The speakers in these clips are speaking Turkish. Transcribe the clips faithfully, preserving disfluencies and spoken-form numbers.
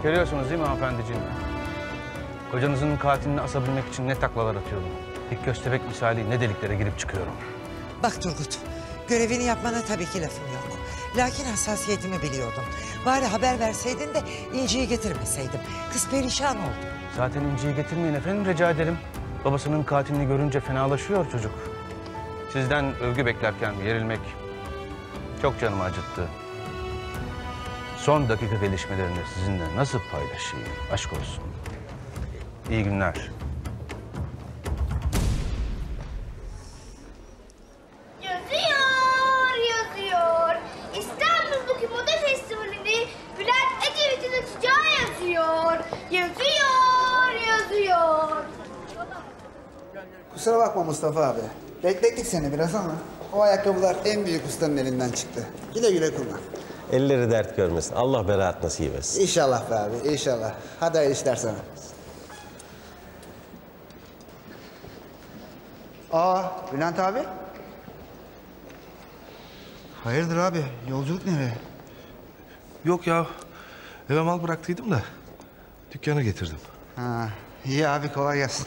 Görüyorsunuz değil mi hanımefendiciğim? Kocanızın katilini asabilmek için ne taklalar atıyorum. Dik köstebek misali ne deliklere girip çıkıyorum. Bak Turgut, görevini yapmana tabii ki lafım yok. Lakin hassasiyetimi biliyordum. Bari haber verseydin de İnci'yi getirmeseydim. Kız perişan oldu. Zaten İnci'yi getirmeyin efendim, rica ederim. Babasının katilini görünce fenalaşıyor çocuk. Sizden övgü beklerken yerilmek çok canımı acıttı. Son dakika gelişmelerini sizinle nasıl paylaşayım? Aşk olsun. İyi günler. Yazıyor, yazıyor. İstanbul'daki moda festivalini Bülent Ecevit'in açacağı yazıyor. Yazıyor, yazıyor. Kusura bakma Mustafa abi. Beklettik seni biraz ama o ayakkabılar en büyük ustanın elinden çıktı. Güle güle kullan. Elleri dert görmesin. Allah beraat nasip etsin. İnşallah be abi, inşallah. Hadi hayırlı işler sana. Aa, Bülent abi. Hayırdır abi, yolculuk nereye? Yok ya, eve mal bıraktıydım da dükkana getirdim. Ha, iyi abi, kolay gelsin.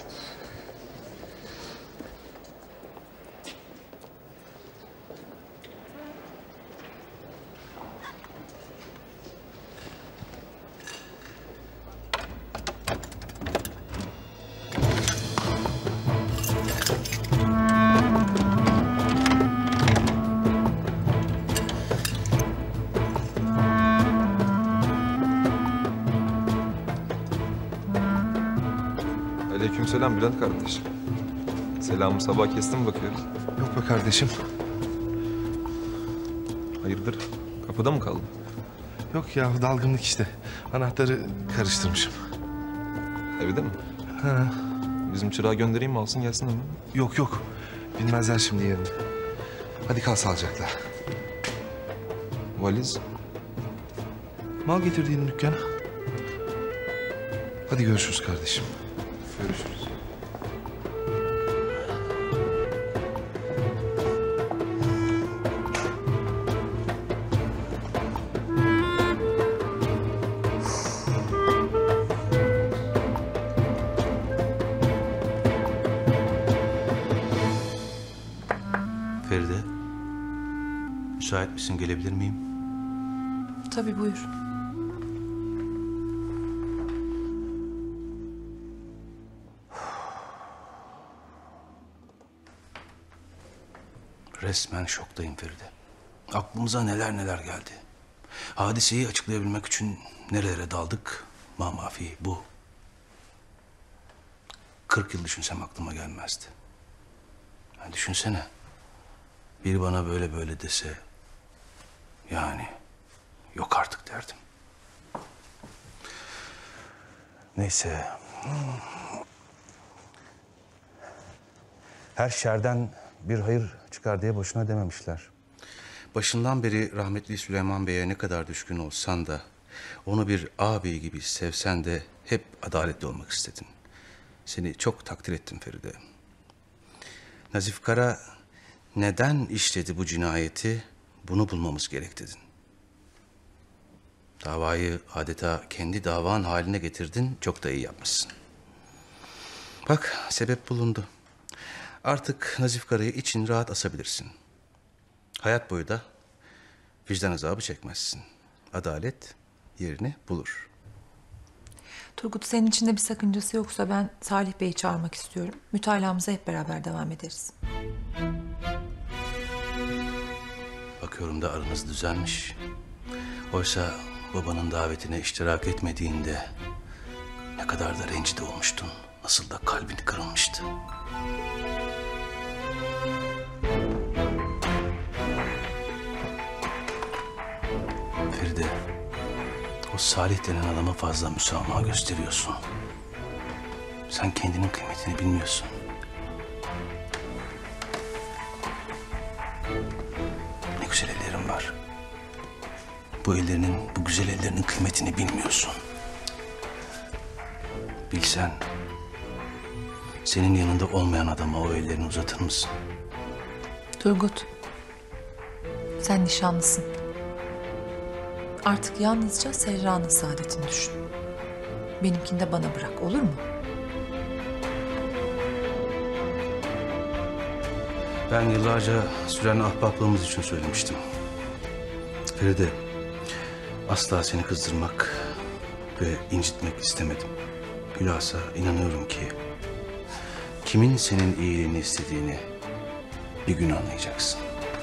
Aleykümselam Bülent kardeş. Selamı sabah kestim bakıyoruz. Yok be kardeşim. Hayırdır? Kapıda mı kaldın? Yok ya, dalgınlık işte. Anahtarı karıştırmışım. Evde mi? Ha. Bizim çırağı göndereyim mi, alsın gelsin hemen? Yok yok. Bilmezler şimdi yerini. Hadi kal sağlıcakla. Valiz? Mal getirdiğin dükkana. Hadi görüşürüz kardeşim. Görüşürüz. Feride, müsait misin? Gelebilir miyim? Tabii, buyur. Resmen şoktayım Feride. Aklımıza neler neler geldi. Hadiseyi açıklayabilmek için nerelere daldık? Mamafi bu. Kırk yıl düşünsem aklıma gelmezdi. Yani düşünsene. Biri bana böyle böyle dese... Yani yok artık derdim. Neyse. Her şerden bir hayır çıkar diye boşuna dememişler. Başından beri rahmetli Süleyman Bey'e ne kadar düşkün olsan da... ...onu bir ağabey gibi sevsen de hep adaletli olmak istedin. Seni çok takdir ettim Feride. Nazif Kara neden işledi bu cinayeti, bunu bulmamız gerek dedin. Davayı adeta kendi davan haline getirdin, çok da iyi yapmışsın. Bak, sebep bulundu. Artık Nazif Kara'yı için rahat asabilirsin. Hayat boyu da vicdan azabı çekmezsin. Adalet yerini bulur. Turgut, senin için de bir sakıncası yoksa ben Salih Bey'i çağırmak istiyorum. Mütalamıza hep beraber devam ederiz. Bakıyorum da aranız düzelmiş. Oysa babanın davetine iştirak etmediğinde ne kadar da rencide olmuştun. Nasıl da kalbin kırılmıştı. Feride, o Salih denen adama fazla müsamaha gösteriyorsun. Sen kendinin kıymetini bilmiyorsun. Ne güzel ellerin var. Bu ellerinin, bu güzel ellerinin kıymetini bilmiyorsun. Bilsen, senin yanında olmayan adama o ellerini uzatır mısın? Turgut, sen nişanlısın. Artık yalnızca Serra'nın saadetini düşün. benimkini de bana bırak, olur mu? Ben yıllarca süren ahbaplığımız için söylemiştim. Feride, asla seni kızdırmak ve incitmek istemedim. Bilhassa inanıyorum ki kimin senin iyiliğini istediğini bir gün anlayacaksın.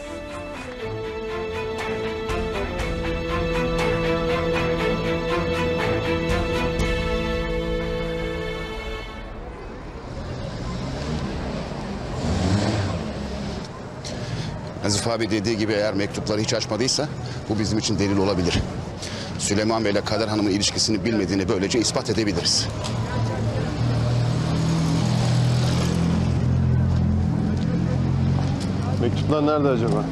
Nazif abi dediği gibi eğer mektupları hiç açmadıysa bu bizim için delil olabilir. Süleyman Bey ile Kader Hanım'ın ilişkisini bilmediğini böylece ispat edebiliriz. Mektuplar nerede acaba?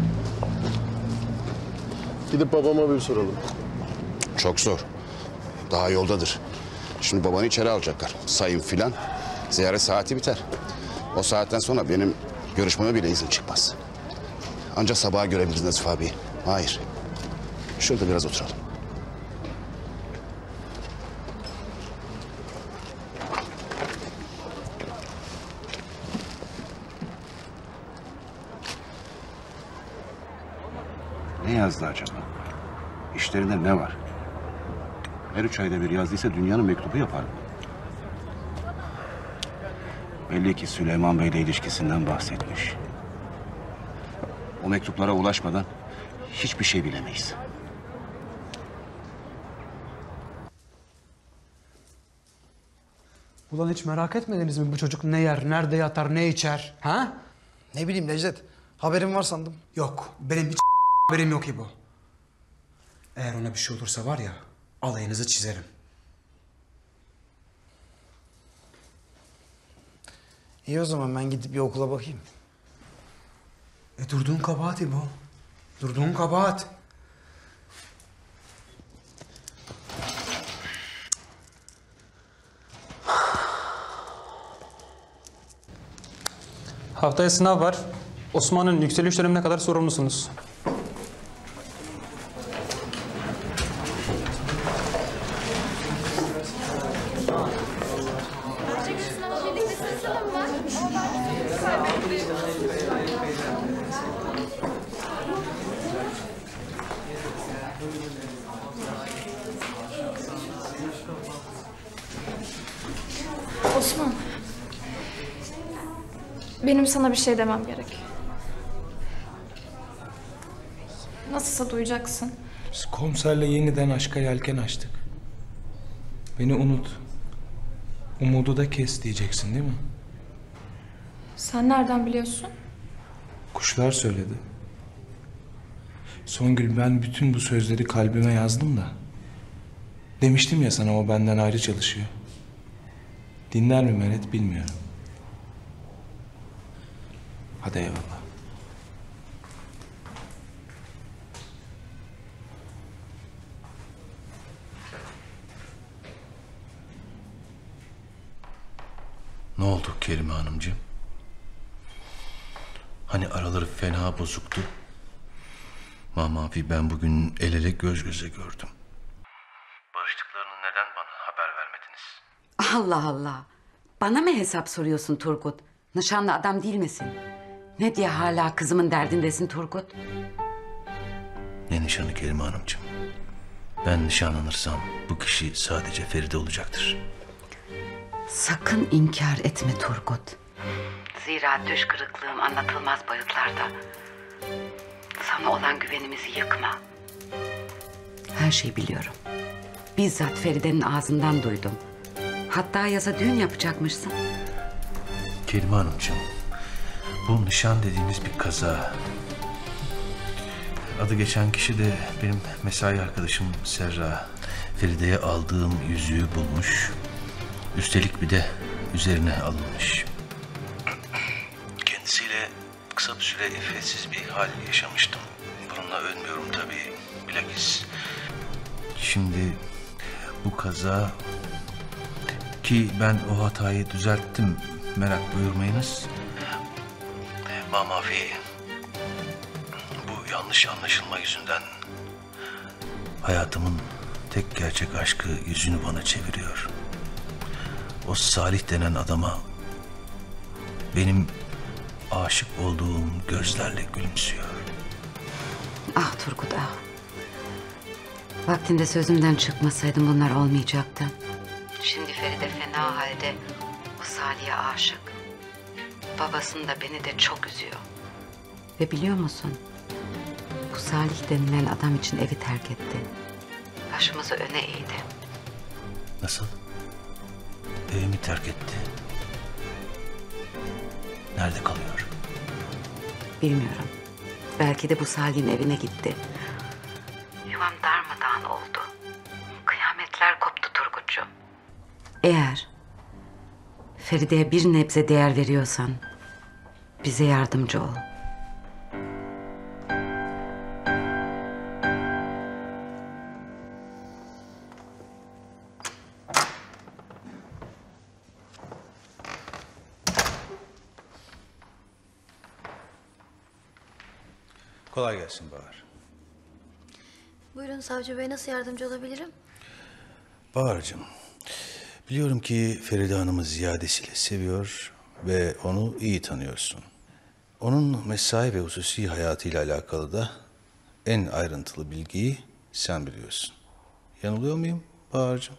Gidip babama bir soralım. Çok zor. Daha yoldadır. Şimdi babanı içeri alacaklar. Sayın filan. Ziyaret saati biter. O saatten sonra benim görüşmeme bile izin çıkmaz. Ancak sabaha görebiliriz Nazif abi. Hayır. Şurada biraz oturalım. Ne yazdı acaba? İşlerinde ne var? Her üç ayda bir yazdıysa dünyanın mektubu yapar. Belli ki Süleyman Bey'le ilişkisinden bahsetmiş. O mektuplara ulaşmadan hiçbir şey bilemeyiz. Ulan hiç merak etmediniz mi bu çocuk ne yer, nerede yatar, ne içer? Ha? Ne bileyim Necdet. Haberin var sandım. Yok, benim hiç haberim yok İbo. Eğer ona bir şey olursa var ya, alayınızı çizerim. İyi o zaman ben gidip bir okula bakayım. E durduğun kabahat İbo. Durduğun kabahat. Haftaya sınav var. Osman'ın yükseliş dönemine kadar sorumlusunuz. Osman. Benim sana bir şey demem gerek. Nasılsa duyacaksın. Biz komiserle yeniden aşka yelken açtık. Beni unut. Umudu da kes diyeceksin değil mi? Sen nereden biliyorsun? Kuşlar söyledi. Songül, ben bütün bu sözleri kalbime yazdım da. Demiştim ya sana, o benden ayrı çalışıyor. Dinler mi Meret bilmiyorum. Hadi eyvallah. Ne oldu Kerime Hanımcığım? Hani araları fena bozuktu. Mamafi ben bugün el ele göz göze gördüm. Barıştıklarını neden bana haber vermediniz? Allah Allah. Bana mı hesap soruyorsun Turgut? Nişanlı adam değil misin? Ne diye hala kızımın derdindesin Turgut? Ne nişanı Kerime Hanımcığım? Ben nişanlanırsam bu kişi sadece Feride olacaktır. Sakın inkar etme Turgut. Zira düş kırıklığım anlatılmaz boyutlarda. Sana olan güvenimizi yıkma. Her şeyi biliyorum. Bizzat Feride'nin ağzından duydum. Hatta yaza düğün yapacakmışsın. Kerime Hanımcığım, bu nişan dediğimiz bir kaza. Adı geçen kişi de benim mesai arkadaşım Serra. Feride'ye aldığım yüzüğü bulmuş. Üstelik bir de üzerine alınmış. Kendisiyle kısa bir süre iffetsiz bir hal yaşamıştım. Bununla ölmüyorum tabii. Bilakis şimdi bu kaza, ki ben o hatayı düzelttim, merak buyurmayınız. Mamafi bu yanlış anlaşılma yüzünden hayatımın tek gerçek aşkı yüzünü bana çeviriyor. O Salih denen adama benim aşık olduğum gözlerle gülümsüyor. Ah Turgut ah. Vaktinde sözümden çıkmasaydım bunlar olmayacaktı. Şimdi Feride fena halde o Salih'e aşık. Babasını da beni de çok üzüyor. Ve biliyor musun? Bu Salih denilen adam için evi terk etti. Başımızı öne eğdi. Nasıl? Evimi terk etti. Nerede kalıyor? Bilmiyorum. Belki de bu Salih'in evine gitti. Yuvam darmadağın oldu. Kıyametler koptu Turgutcuğum. Eğer Feride'ye bir nebze değer veriyorsan bize yardımcı ol. Kolay gelsin Bahar. Buyurun savcı bey, nasıl yardımcı olabilirim? Bahar'cığım, biliyorum ki Feride Hanım'ı ziyadesiyle seviyor ve onu iyi tanıyorsun. Onun mesai ve hususi hayatıyla alakalı da en ayrıntılı bilgiyi sen biliyorsun. Yanılıyor muyum Bahar'cığım?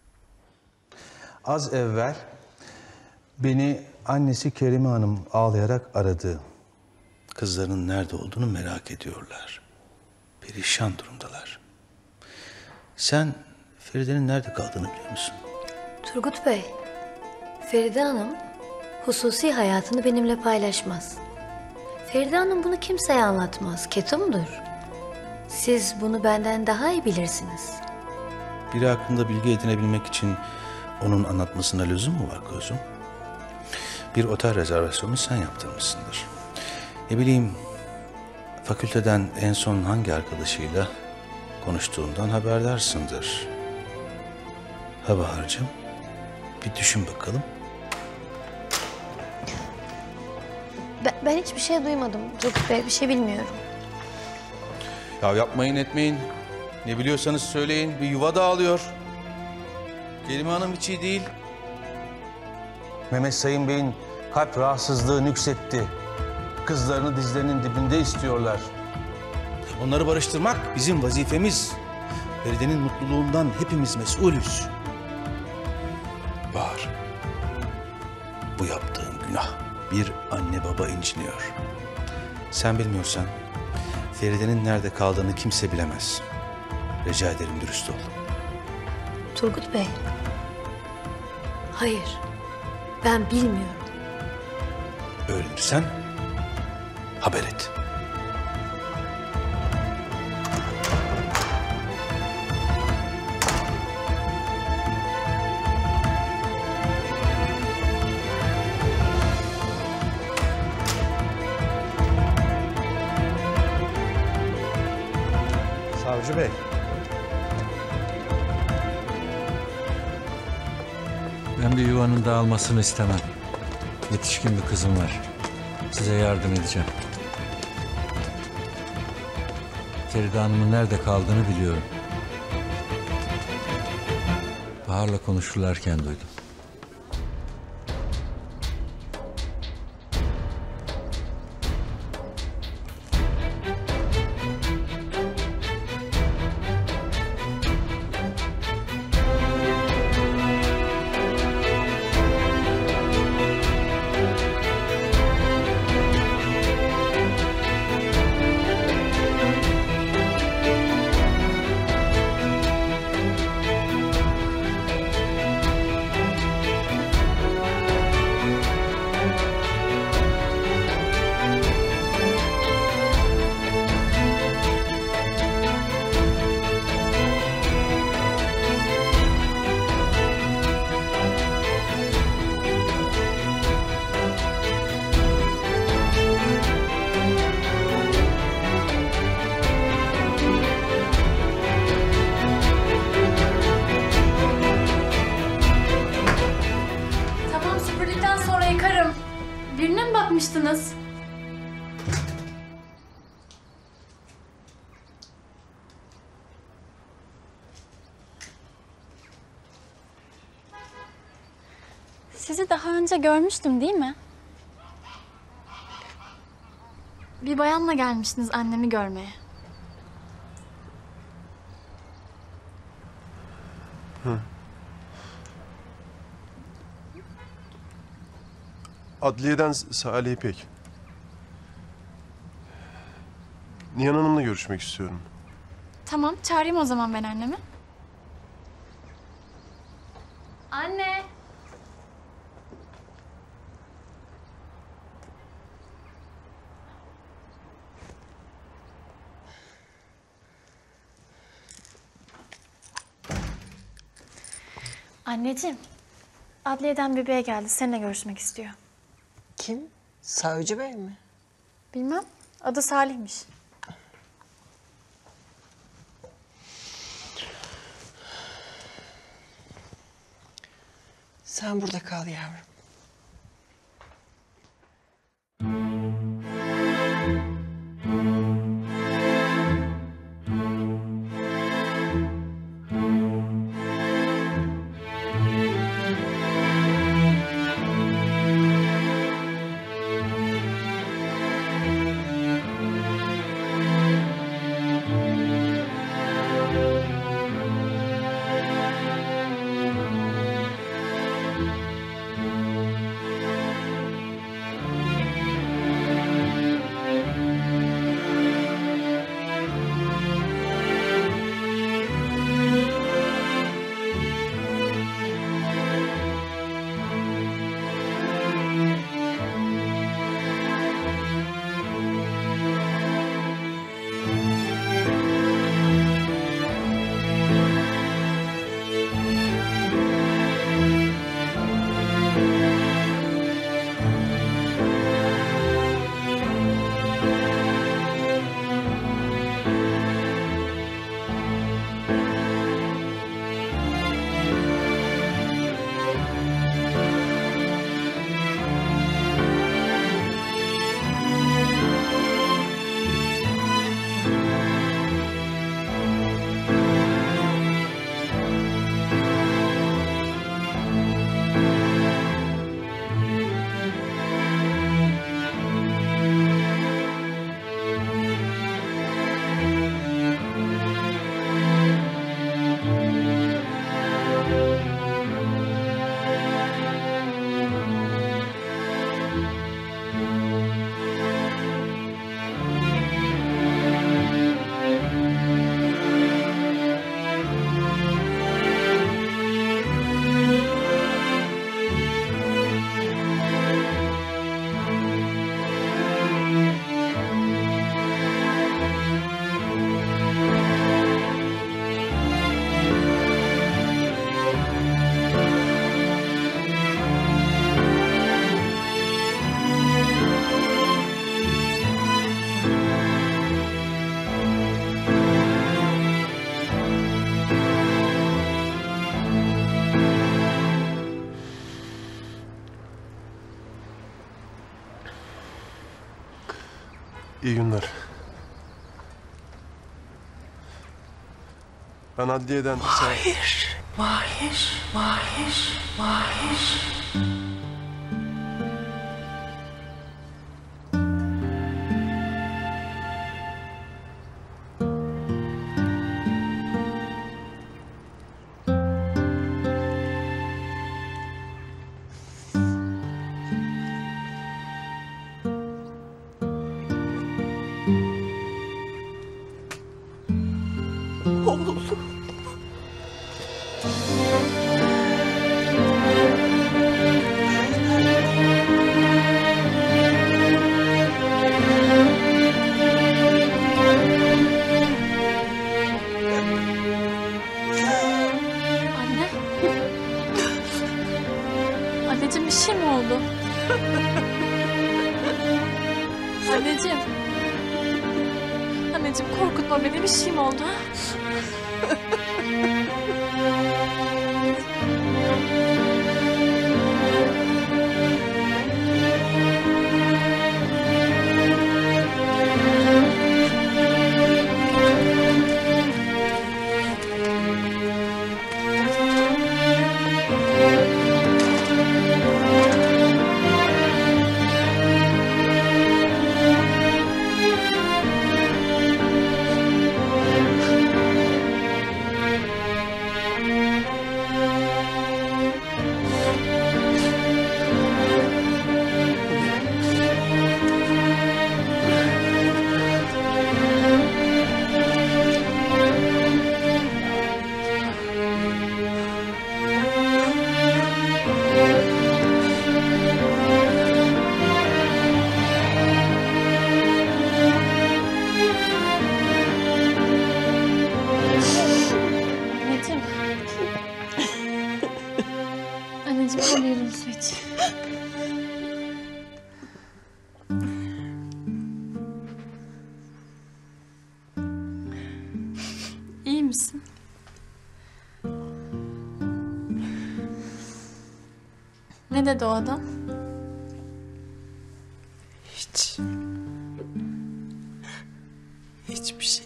Az evvel beni annesi Kerime Hanım ağlayarak aradı. Kızlarının nerede olduğunu merak ediyorlar. Perişan durumdalar. Sen Feride'nin nerede kaldığını biliyor musun? Turgut Bey, Feride Hanım hususi hayatını benimle paylaşmaz. Feride Hanım bunu kimseye anlatmaz, ketumdur. Siz bunu benden daha iyi bilirsiniz. Biri hakkında bilgi edinebilmek için onun anlatmasına lüzum mu var kuzum? Bir otel rezervasyonu sen yaptırmışsındır. Ne bileyim, fakülteden en son hangi arkadaşıyla konuştuğundan haberdarsındır. Ha Bahar'cığım, bir düşün bakalım. Ben, ben hiçbir şey duymadım Turgut Bey, bir şey bilmiyorum. Ya yapmayın etmeyin. Ne biliyorsanız söyleyin. Bir yuva dağılıyor. Kerime Hanım hiç iyi değil. Mehmet Sayın Bey'in kalp rahatsızlığı nüksetti. Kızlarını dizlerinin dibinde istiyorlar. Onları barıştırmak bizim vazifemiz. Feride'nin mutluluğundan hepimiz mesulüz. Bahar, bu yaptığın günah. Bir anne baba inciniyor. Sen bilmiyorsan Feride'nin nerede kaldığını kimse bilemez. Rica ederim dürüst ol. Turgut Bey, hayır, ben bilmiyorum. Öğrenirsen haber et. Savcı Bey. Ben bir yuvanın dağılmasını istemem. Yetişkin bir kızım var. Size yardım edeceğim. Feride Hanım'ın nerede kaldığını biliyorum. Bahar'la konuşurlarken duydum. Birine mi bakmıştınız? Sizi daha önce görmüştüm değil mi? Bir bayanla gelmiştiniz annemi görmeye. Hı. Adliyeden Salih İpek. Nihan Hanım'la görüşmek istiyorum. Tamam, çağırayım o zaman ben annemi. Anne. Anneciğim, adliyeden bir bey geldi. Seninle görüşmek istiyor. Kim? Savcı bey mi? Bilmem. Adı Salih'miş. Sen burada kal yavrum. İyi günler. Ben adliyeden... Mahir, Mahir, Mahir, Mahir. Oğlum. Anne. Anneciğim bir şey mi oldu? Anneciğim. Anneciğim korkutma beni, bir şey mi oldu ha? Ne dedi o adam? Hiç. Hiçbir şey.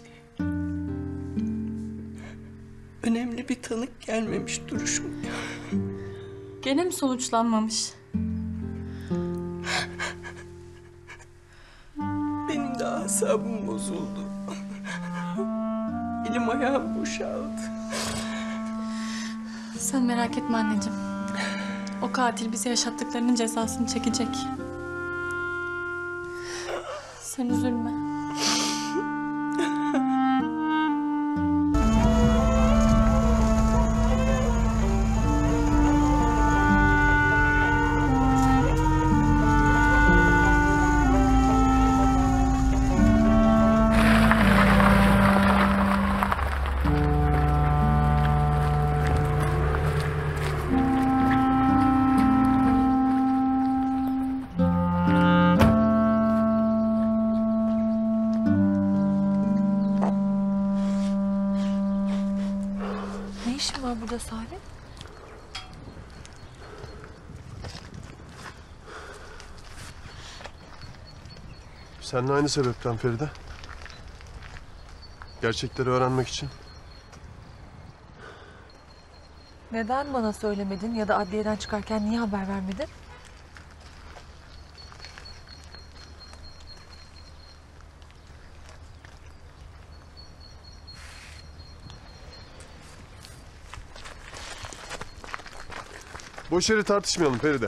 Önemli bir tanık gelmemiş duruşum. Gene mi sonuçlanmamış? Benim de asabım bozuldu. Elim ayağım boşaldı. Sen merak etme anneciğim. O katil bize yaşattıklarının cezasını çekecek. Sen üzülme. Ne işin var burada Salih? Seninle aynı sebepten Feride. Gerçekleri öğrenmek için. Neden bana söylemedin ya da adliyeden çıkarken niye haber vermedin? Boş yere tartışmayalım Feride.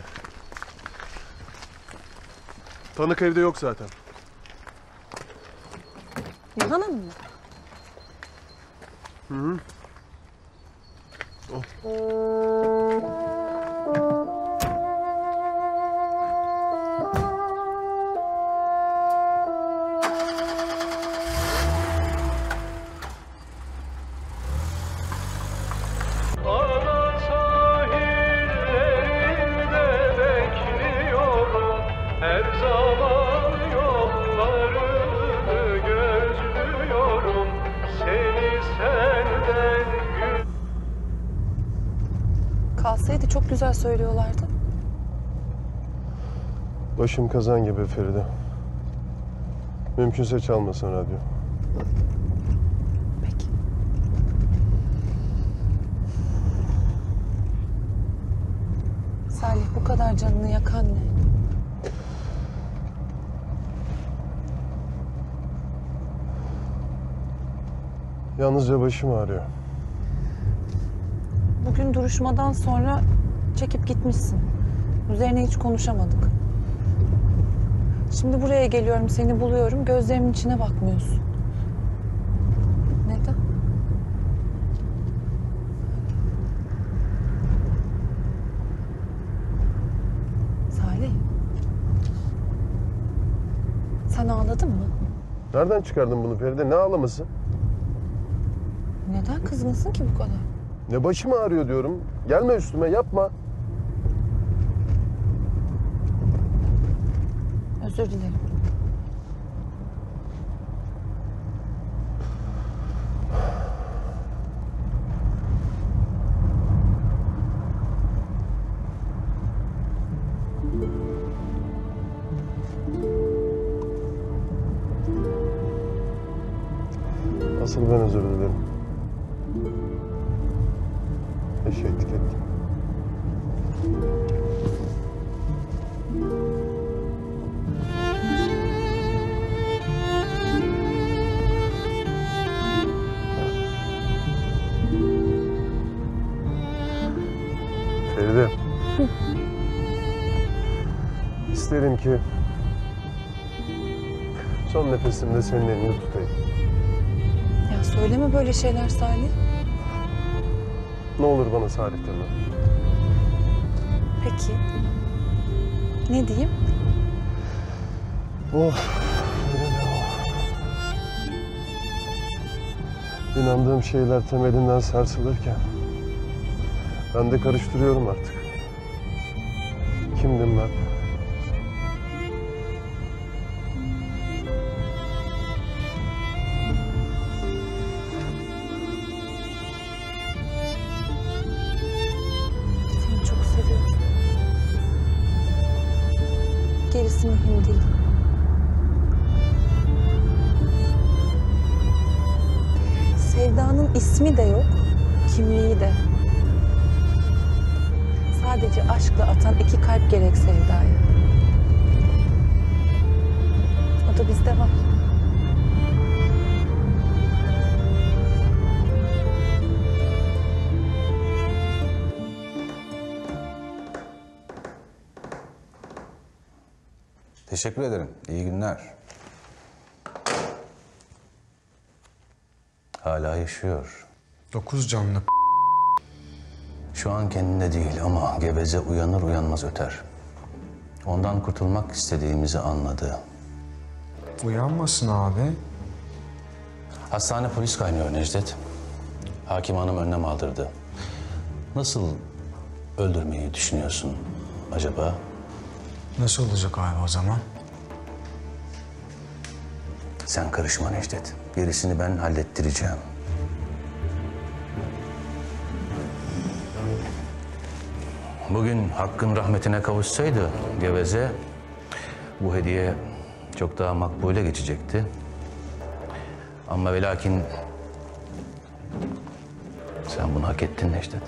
Tanık evde yok zaten. Nihan Hanım mı? Hı hı. Kalsaydı çok güzel söylüyorlardı. Başım kazan gibi Feride. Mümkünse çalmasın radyo. Peki. Salih, bu kadar canını yakan ne? Yalnızca başım ağrıyor. Bugün duruşmadan sonra çekip gitmişsin. Üzerine hiç konuşamadık. Şimdi buraya geliyorum, seni buluyorum, gözlerimin içine bakmıyorsun. Neden? Salih. Sen ağladın mı? Nereden çıkardın bunu Feride? Ne ağlaması? Neden kızgınsın ki bu kadar? Ne başım ağrıyor diyorum. Gelme üstüme, yapma. Özür dilerim. Asıl ben özür dilerim. Eşeklik ettim. Feride. İsterim ki son nefesimde senin elini tutayım. Ya söyleme böyle şeyler Salih. Ne olur bana Salih deme. Peki. Ne diyeyim? Oh. İnandığım şeyler temelinden sarsılırken ben de karıştırıyorum artık. Kimdim ben? Seni çok seviyorum. Orası mühim değil. Sevdanın ismi de yok, kimliği de. Sadece aşkla atan iki kalp gerek sevdaya. O da bizde var. Teşekkür ederim. İyi günler. Hala yaşıyor. Dokuz canlı. Şu an kendinde değil ama geveze uyanır uyanmaz öter. Ondan kurtulmak istediğimizi anladı. Uyanmasın abi. Hastane polis kaynıyor Necdet. Hakim hanım önlem aldırdı. Nasıl öldürmeyi düşünüyorsun acaba? Nasıl olacak abi o zaman? Sen karışma Necdet. Gerisini ben hallettireceğim. Bugün Hakk'ın rahmetine kavuşsaydı Geveze, bu hediye çok daha makbule geçecekti. Ama ve lakin sen bunu hak ettin Necdet.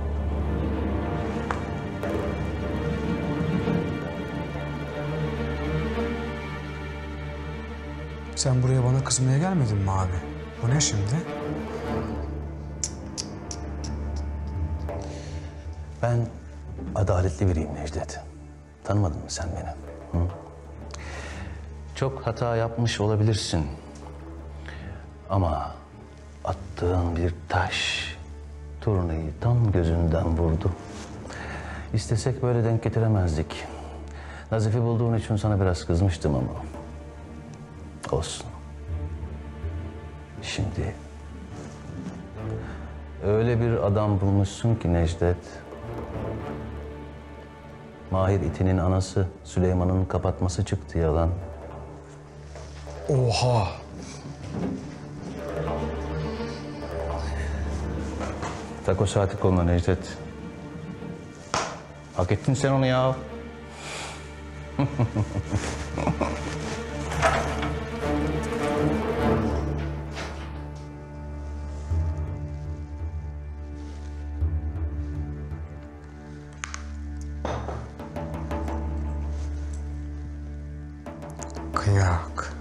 Sen buraya bana kızmaya gelmedin mi abi? Bu ne şimdi? Ben adaletli biriyim Necdet. Tanımadın mı sen beni? Hı? Çok hata yapmış olabilirsin. Ama attığın bir taş turnayı tam gözünden vurdu. İstesek böyle denk getiremezdik. Nazif'i bulduğun için sana biraz kızmıştım ama. Olsun. Şimdi öyle bir adam bulmuşsun ki Necdet. Mahir itinin anası Süleyman'ın kapatması çıktı yalan. Oha! Tak o saati koluna Necdet. Hak ettin sen onu ya. Kıyak.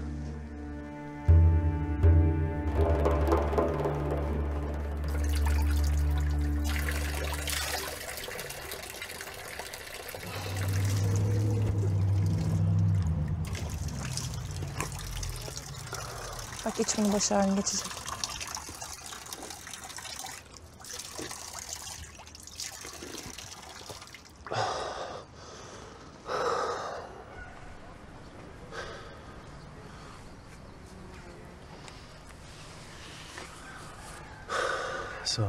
Bak iç bunu, baş ağrın geçecek. Sağ ol.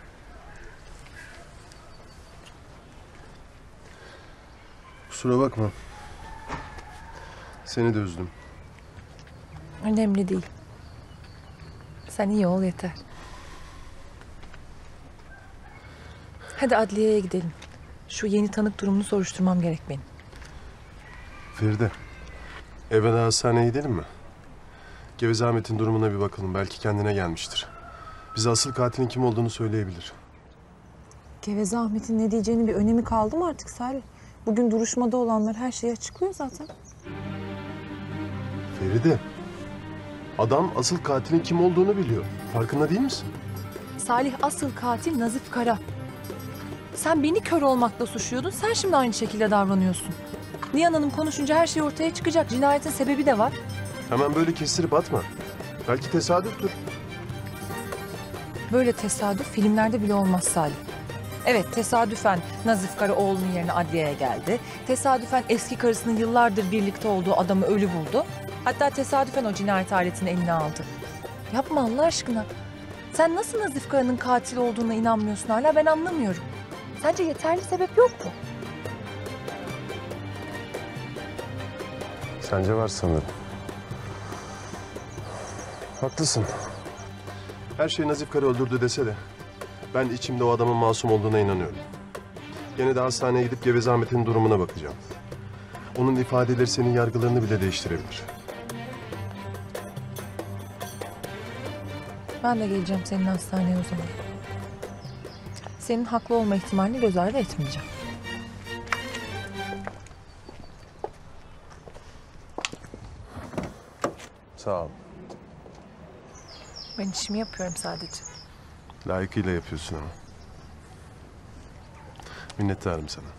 Kusura bakma. Seni de üzdüm. Önemli değil. Sen iyi ol yeter. Hadi adliyeye gidelim. Şu yeni tanık durumunu soruşturmam gerek benim. Feride, eve de hastaneye gidelim mi? Geveze Ahmet'in durumuna bir bakalım. Belki kendine gelmiştir. Bize asıl katilin kim olduğunu söyleyebilir. Geveze Ahmet'in ne diyeceğinin bir önemi kaldı mı artık Salih? Bugün duruşmada olanlar her şeyi açıklıyor zaten. Feride, adam asıl katilin kim olduğunu biliyor. Farkında değil misin? Salih, asıl katil Nazif Kara. Sen beni kör olmakla suçluyordun. Sen şimdi aynı şekilde davranıyorsun. Nihan Hanım konuşunca her şey ortaya çıkacak. Cinayetin sebebi de var. Hemen böyle kestirip atma. Belki tesadüftür. Böyle tesadüf filmlerde bile olmaz Salih. Evet, tesadüfen Nazif Kara oğlunun yerine adliyeye geldi. Tesadüfen eski karısının yıllardır birlikte olduğu adamı ölü buldu. Hatta tesadüfen o cinayet aletini eline aldı. Yapma Allah aşkına. Sen nasıl Nazif Kara'nın katil olduğuna inanmıyorsun hala, ben anlamıyorum. Sence yeterli sebep yok mu? Sence var sanırım. Haklısın. Her şeyi Nazif Kara öldürdü dese de ben içimde o adamın masum olduğuna inanıyorum. Yine de hastaneye gidip Geveze Ahmet'in durumuna bakacağım. Onun ifadeleri senin yargılarını bile değiştirebilir. Ben de geleceğim senin hastaneye o zaman. Senin haklı olma ihtimalini göz ardı etmeyeceğim. Sağ ol. Ben işimi yapıyorum sadece. Layıkıyla yapıyorsun ama. Minnettarım sana.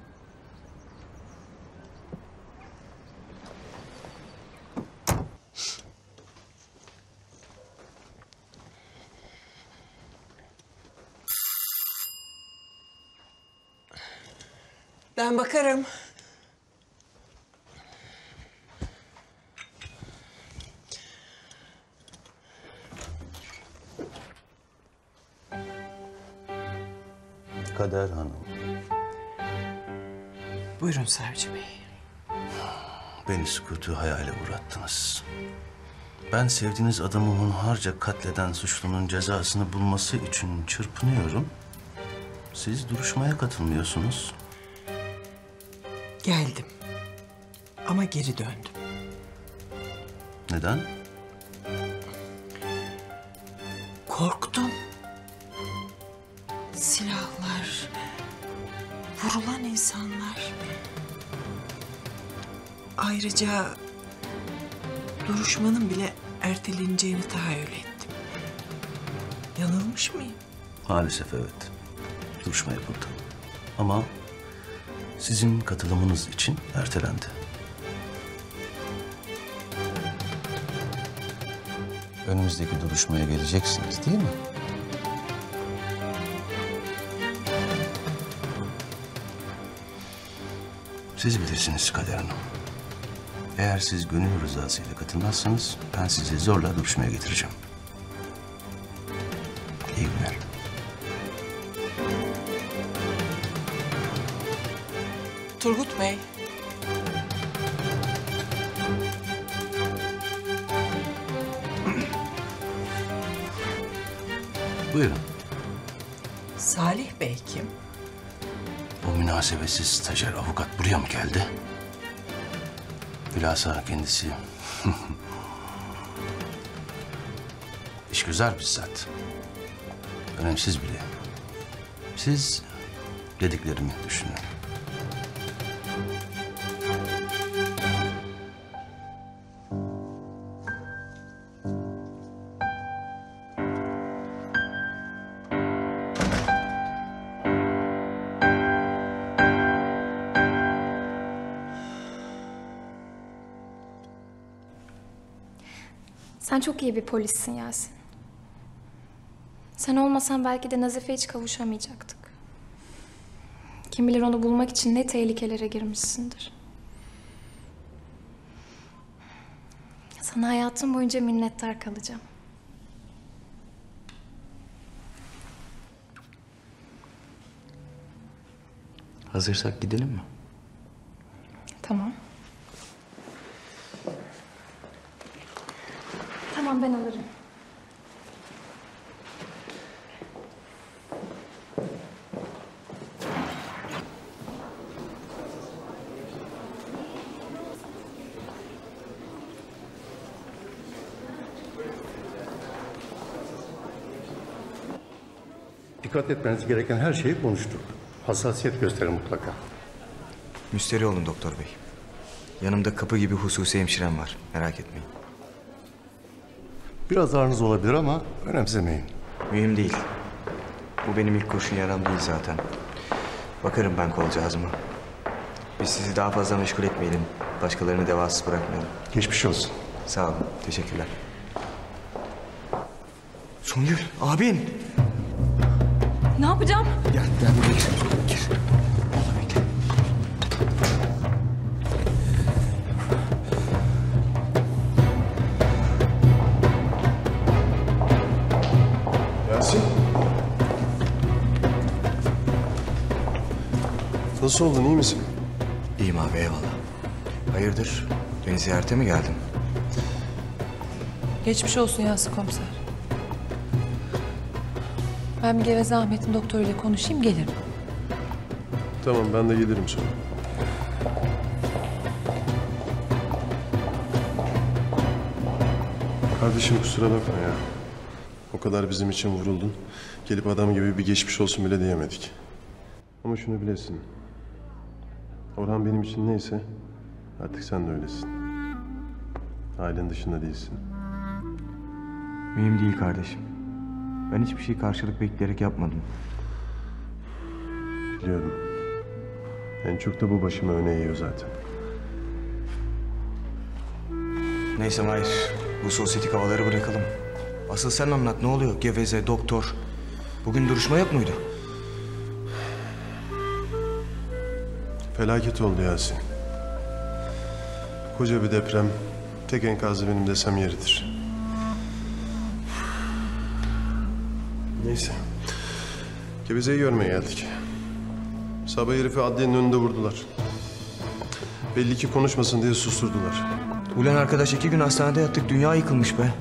Ben bakarım. Kader Hanım, Buyurun savcı bey. beni sükutu hayale uğrattınız. Ben sevdiğiniz adamı hunharca katleden suçlunun cezasını bulması için çırpınıyorum. Siz duruşmaya katılmıyorsunuz. Geldim. Ama geri döndüm. Neden? Korktum. Silahlar, vurulan insanlar. Ayrıca duruşmanın bile erteleneceğini tahayyül ettim. Yanılmış mıyım? Maalesef evet. Duruşma yapıldı. Ama sizin katılımınız için ertelendi. Önümüzdeki duruşmaya geleceksiniz değil mi? Siz bilirsiniz Kader Hanım. Eğer siz gönül rızasıyla katılmazsanız ben sizi zorla duruşmaya getireceğim. İyi günler. Turgut Bey. Buyurun. Salih Bey kim? O münasebetsiz stajyer avukat buraya mı geldi? Bilhassa kendisi. İşgüzar bizzat. Önemsiz bile. Siz dediklerimi düşünün. Sen çok iyi bir polissin Yasin. Sen olmasan belki de Nazif'e hiç kavuşamayacaktık. Kim bilir onu bulmak için ne tehlikelere girmişsindir. Sana hayatım boyunca minnettar kalacağım. Hazırsak gidelim mi? Tamam. Tamam, ben alırım. Dikkat etmeniz gereken her şeyi konuştuk. Hassasiyet gösterin mutlaka. Müsterih olun doktor bey. Yanımda kapı gibi hususi hemşirem var. Merak etmeyin. Biraz ağrınız olabilir ama önemsemeyin. Mühim değil. Bu benim ilk kurşun yaram değil zaten. Bakarım ben kolcağızıma. Biz sizi daha fazla meşgul etmeyelim. Başkalarını devasız bırakmayalım. Geçmiş olsun. Sağ olun. Teşekkürler. Songül, abin. Ne yapacağım? Gel, gel buraya gir. Gir. Vallahi bekle. Yasin. Nasıl oldun, iyi misin? İyiyim abi, eyvallah. Hayırdır? Beni ziyarete mi geldin? Geçmiş olsun Yasin komiser. Ben bir Geveze Ahmet'in doktoruyla konuşayım, gelirim. Tamam, ben de gelirim sonra. Kardeşim kusura bakma ya. O kadar bizim için vuruldun. Gelip adam gibi bir geçmiş olsun bile diyemedik. Ama şunu bilesin. Orhan benim için neyse artık sen de öylesin. Ailen dışında değilsin. Mühim değil kardeşim. Ben hiçbir şey karşılık bekleyerek yapmadım. Biliyorum. En çok da bu başıma öne eğiyor zaten. Neyse Mahir, bu sosyetik havaları bırakalım. Asıl sen anlat, ne oluyor? Geveze, doktor. Bugün duruşma yok muydu? Felaket oldu Yasin. Koca bir deprem. Tek enkazı benim desem yeridir. Neyse. Geveze'yi görmeye geldik. Sabah herifi adliyenin önünde vurdular. Belli ki konuşmasın diye susturdular. Ulan arkadaş iki gün hastanede yattık, dünya yıkılmış be.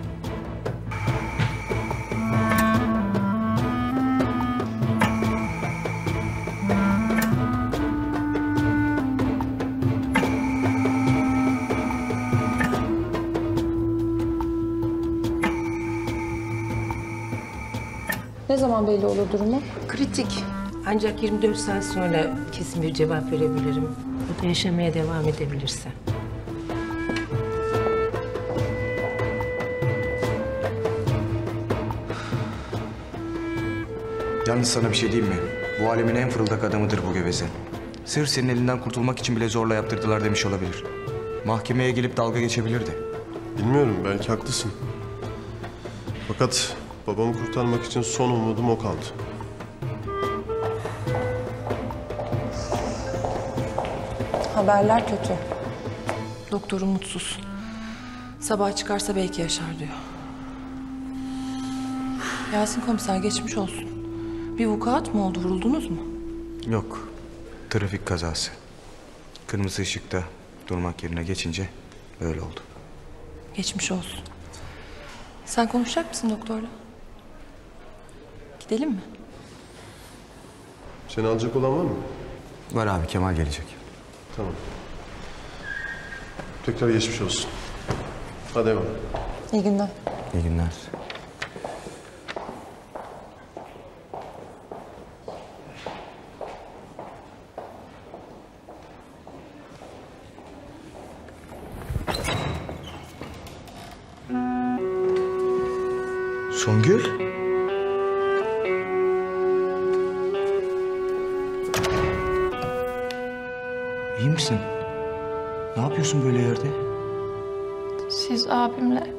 Ne zaman belli olur durumu? Kritik. Ancak yirmi dört saat sonra kesin bir cevap verebilirim. O da yaşamaya devam edebilirse. Yalnız sana bir şey diyeyim mi? Bu alemin en fırıldak adamıdır bu Geveze. Sırf senin elinden kurtulmak için bile zorla yaptırdılar demiş olabilir. Mahkemeye gelip dalga geçebilirdi. Bilmiyorum, belki haklısın. Fakat babamı kurtarmak için son umudum o kaldı. Haberler kötü. Doktor umutsuz. Sabah çıkarsa belki yaşar diyor. Yasin komiser geçmiş olsun. Bir vukuat mı oldu, vuruldunuz mu? Yok. Trafik kazası. Kırmızı ışıkta durmak yerine geçince böyle oldu. Geçmiş olsun. Sen konuşacak mısın doktorla? Gidelim mi? Seni alacak olan var mı? Var abi, Kemal gelecek. Tamam. Tekrar geçmiş olsun. Hadi eyvallah. İyi günler. İyi günler. Songül? İyi misin? Ne yapıyorsun böyle yerde? Siz abimle...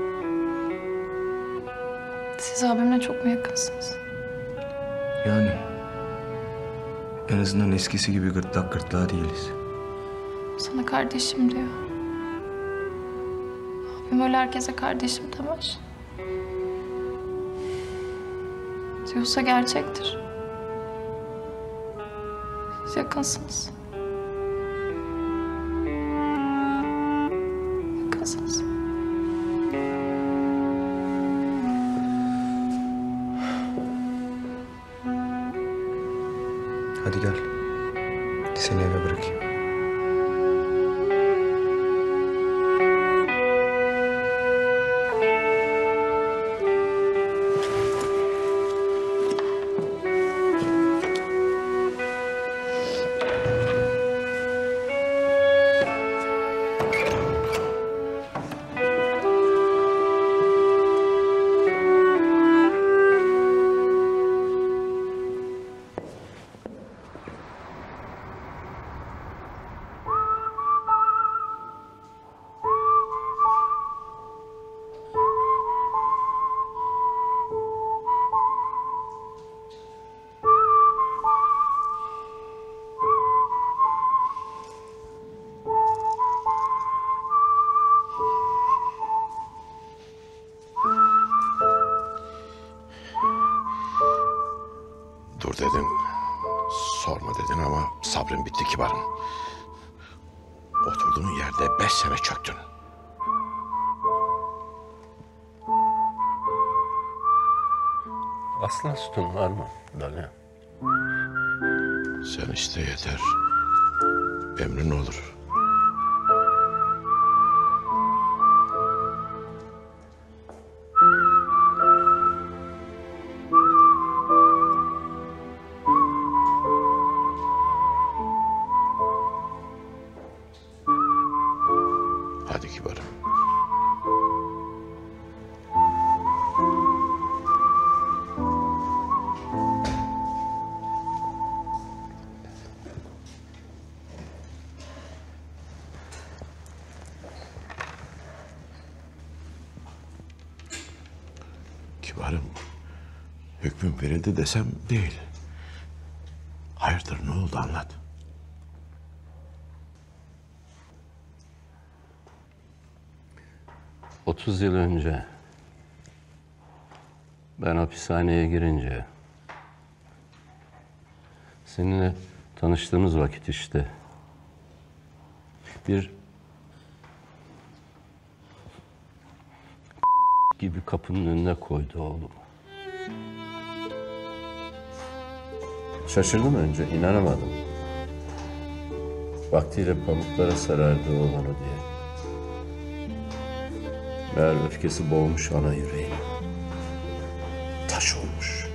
Siz abimle çok mu yakınsınız? Yani... En azından eskisi gibi gırtlak gırtlağa değiliz. Sana kardeşim diyor. Abim öyle herkese kardeşim demez. Diyorsa gerçektir. Siz yakınsınız. Yakınsınız. Hadi gel. Seni eve bırakayım. Dur dedin, sorma dedin ama sabrın bitti kibarım. Oturduğun yerde beş sene çöktün. Aslan sütun var mı Dalya? Sen iste yeter, emrin olur. itibarım hükmüm verildi desem değil. Hayırdır, ne oldu, anlat. Otuz yıl önce ben hapishaneye girince seninle tanıştığımız vakit işte bir gibi kapının önüne koydu oğlumu. Şaşırdım önce, inanamadım. Vaktiyle pamuklara sarardı oğlanı diye. Meğer öfkesi boğmuş ana yüreğini. Taş olmuş.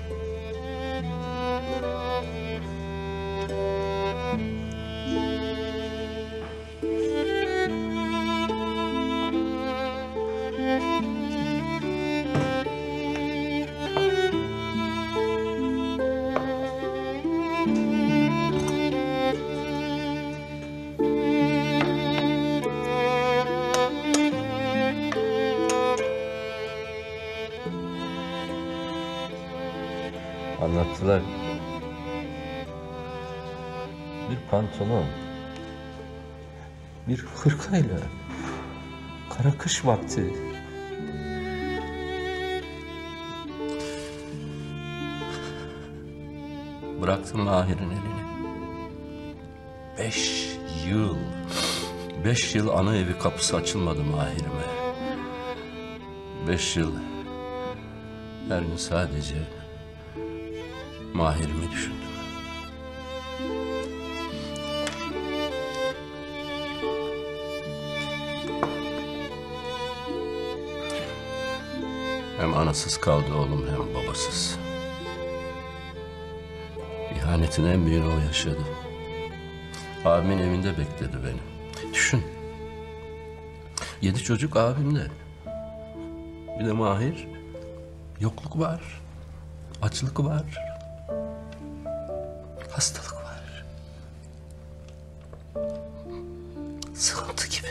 Anlattılar. Bir pantolon, bir hırkayla, kara kış vakti bıraktım Mahir'in elini. Beş yıl, beş yıl ana evi kapısı açılmadı Mahir'ime. Beş yıl her gün sadece Mahir'imi düşündüm. Hem anasız kaldı oğlum hem babasız. İhanetin en büyüğünü o yaşadı. Abimin evinde bekledi beni. Düşün. Yedi çocuk abimde. Bir de Mahir. Yokluk var. Açlık var. Hastalık var. Sıkıntı gibi.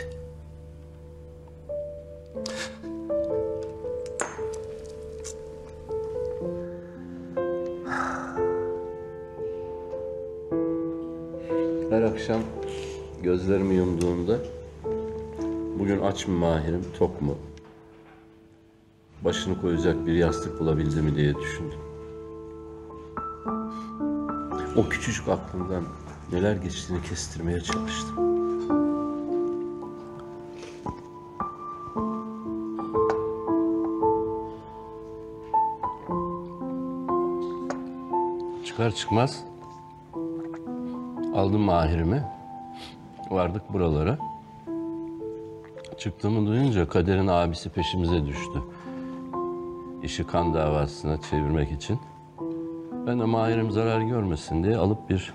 Her akşam gözlerimi yumduğumda bugün aç mı Mahir'im, tok mu? Başını koyacak bir yastık bulabildi mi diye düşündüm. O küçücük aklımdan neler geçtiğini kestirmeye çalıştım. Çıkar çıkmaz aldım Mahir'imi, vardık buralara. Çıktığımı duyunca Kader'in abisi peşimize düştü. İşi kan davasına çevirmek için. Ben de Mahir'im zarar görmesin diye alıp bir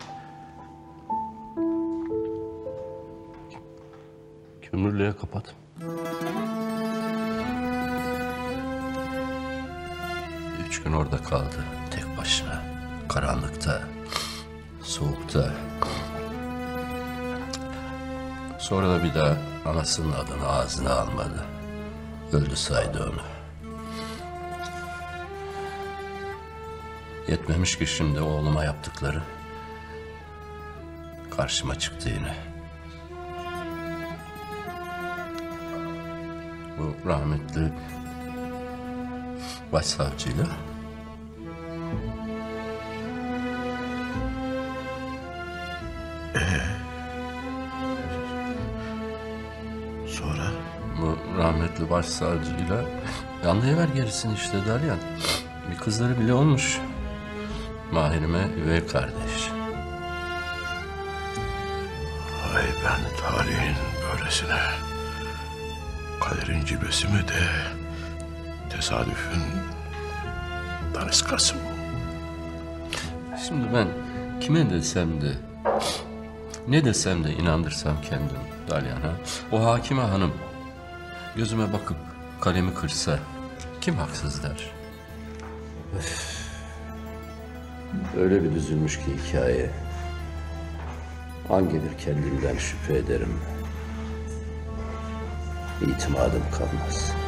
kömürlüğe kapattım. Üç gün orada kaldı tek başına. Karanlıkta, soğukta. Sonra da bir daha anasının adını ağzına almadı. Öldü saydı onu. Yetmemiş ki şimdi oğluma yaptıkları. Karşıma çıktı yine. Bu rahmetli başsavcıyla Sonra? Bu rahmetli başsavcıyla anlayıver gerisini işte Dalyan. Bir kızları bile olmuş. Mahir'ime üvey kardeş. Ay ben tarihin böylesine, kaderin cibesi mi de tesadüfün daniskası mı? Şimdi ben kime desem de, ne desem de inandırsam kendim Dalyan ha. O hakime hanım gözüme bakıp kalemi kırsa kim haksız der? Öf. Öyle bir düzülmüş ki hikaye. An gelir kendimden şüphe ederim. İtimadım kalmaz.